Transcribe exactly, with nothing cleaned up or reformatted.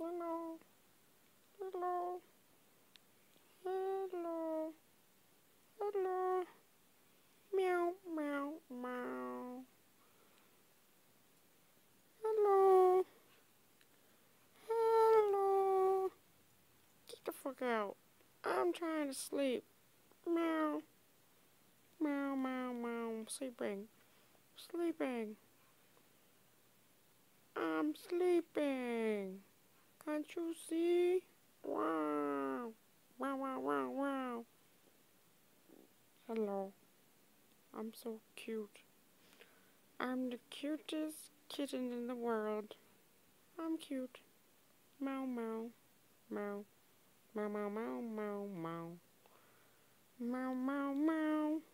Hello. Hello. Hello. Hello. Meow, meow, meow. Hello. Hello. Get the fuck out. I'm trying to sleep. Meow. Meow, meow, meow. Sleeping. Sleeping. I'm sleeping. Can't you see? Wow. Wow, wow, wow, wow. Hello. I'm so cute. I'm the cutest kitten in the world. I'm cute. Meow, meow. Meow. Meow, meow, meow, meow, meow. Meow, meow, meow.